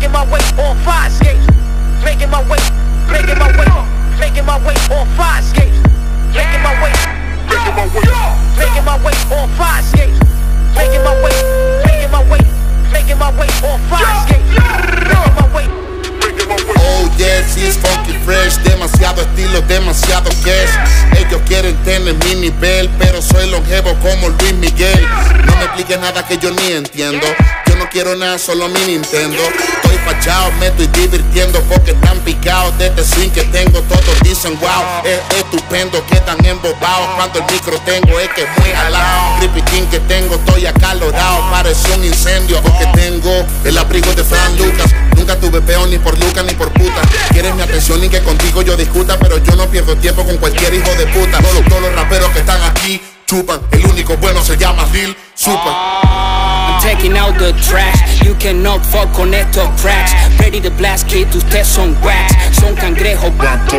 making my way on 5 skates. Making my way, making my way, making my way on 5 skates. Making my way, making my way, making my way on 5 skates. Making my way, making my way, making my way on 5 skates. Making my way. Oh yes, it's funky fresh, demasiado estilo, demasiado cash. Ellos quieren tener mi nivel, pero soy longevo como Luis Miguel. No me expliques nada que yo ni entiendo. Yo no quiero nada, solo mi Nintendo. Estoy fachado, me estoy divirtiendo porque están picados de este swing que tengo. Todos dicen wow, es estupendo, quedan embobados cuando el micro tengo, es que es muy jalado. Ripitín que tengo, estoy acalorado, parece un incendio porque tengo el abrigo de Fran Lucas. Nunca tuve peor ni por Lucas ni por puta. Quieres mi atención y que contigo yo discuta, pero yo no pierdo tiempo con cualquier hijo de puta. Todos los raperos que están aquí chupan, el único bueno se llama Lil Super. I'm taking out the trash, you cannot fuck con estos cracks. Ready to blast, kid, ustedes son wax. Son cangrejos,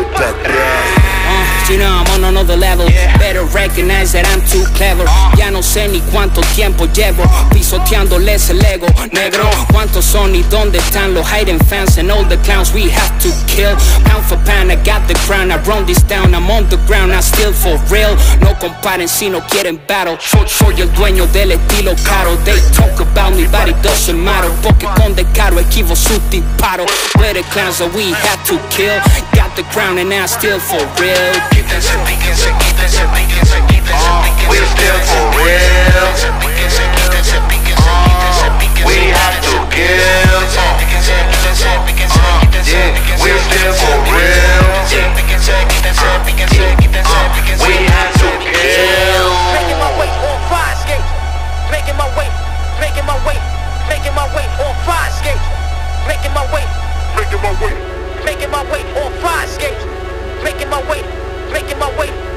you know I'm on another level. Better recognize that I'm too clever. Ya no sé ni cuánto tiempo llevo pisoteándoles el ego, negro. ¿Cuántos son y dónde están los hiding fans and all the clowns we have to kill? Pound for pound, I got the crown, I run this down. I'm on the ground, I still for real. No comparen si no quieren battle. Soy el dueño del estilo caro. They talk about me, but it doesn't matter. Porque con descaro esquivo su disparo. We're the clowns that we have to kill. Got the crown and I still for real. Quítense, píquense, quítense, píquense, quítense, píquense. We still for real. Quítense, quítense, píquense, quítense, píquense. We have to kill. Quítense, quítense, píquense, quítense, Yeah, we quítense. still for real. Quítense, quítense, píquense, quítense, quítense. We have to kill. Making my way on 5 skates. Making my way, making my way, making my way on 5 skates. Making my way, making my way, making my way on 5 skates. Making my way, making my way.